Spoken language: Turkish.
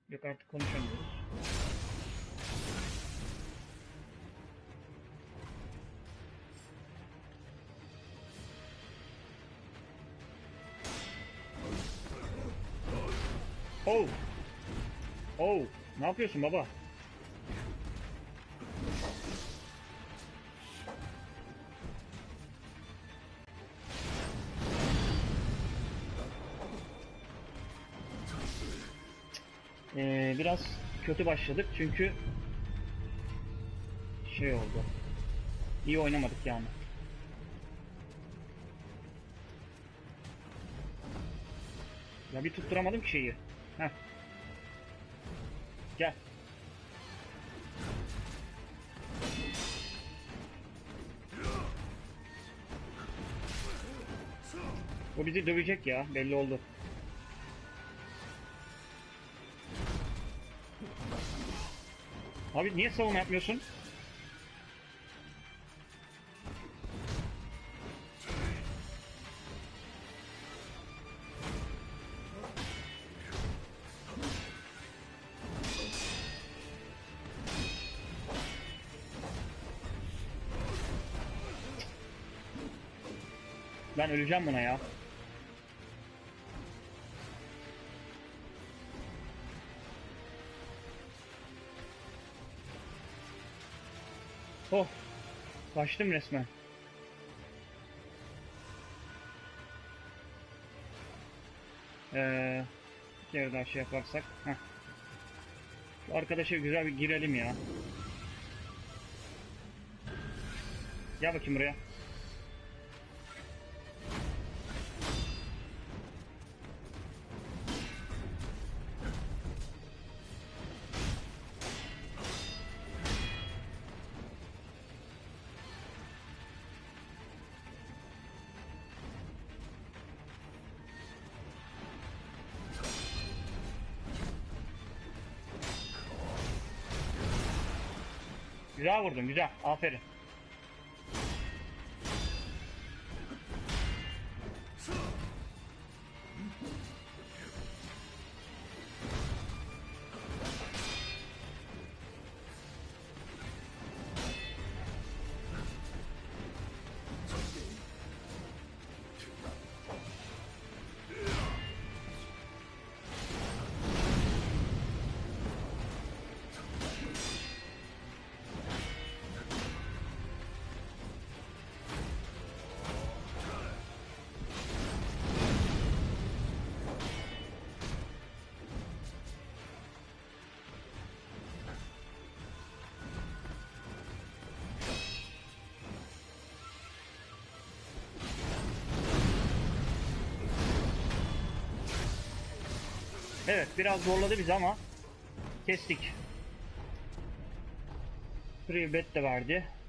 Yok, artık konuşamıyoruz. Oh! Oh! Ne yapıyorsun baba? Biraz kötü başladık çünkü şey oldu. İyi oynamadık yani. Ya bir tutturamadım ki şeyi. Heh. Gel. O bizi dövecek ya, belli oldu. Abi niye savunma yapmıyorsun? Ben öleceğim buna ya. Oh! Kaçtım resmen. Bir kere daha şey yaparsak. Heh. Şu arkadaşa güzel bir girelim ya. Gel bakayım buraya. Güzel vurdun, güzel. Aferin. Evet, biraz zorladı bizi ama kestik. Free bet de verdi.